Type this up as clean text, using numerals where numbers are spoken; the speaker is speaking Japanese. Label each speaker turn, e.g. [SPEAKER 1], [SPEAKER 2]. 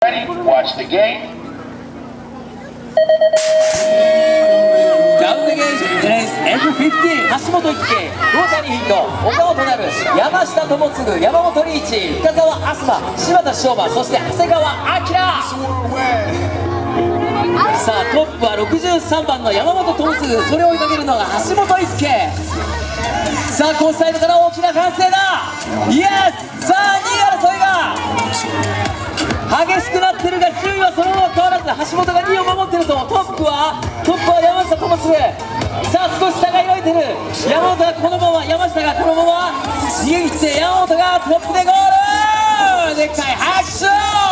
[SPEAKER 1] ready, watch the gate.
[SPEAKER 2] ダウンデゲージレース F15 橋本一慶ロータリーヒット岡本なる山下智次山本リーチ深澤飛鳥柴田翔馬そして長谷川明さあトップは63番の山本智次それを追いかけるのが橋本一慶さあコースサイドから大きな歓声だイエスさあ2位争いが激しくなってるが順位はそのまま変わらず橋本が2位を守ってるとトップは山下智次さあ少し差が開いてる山本がこのまま山下がこのまま逃げ切って山本がトップでゴールでっかい拍手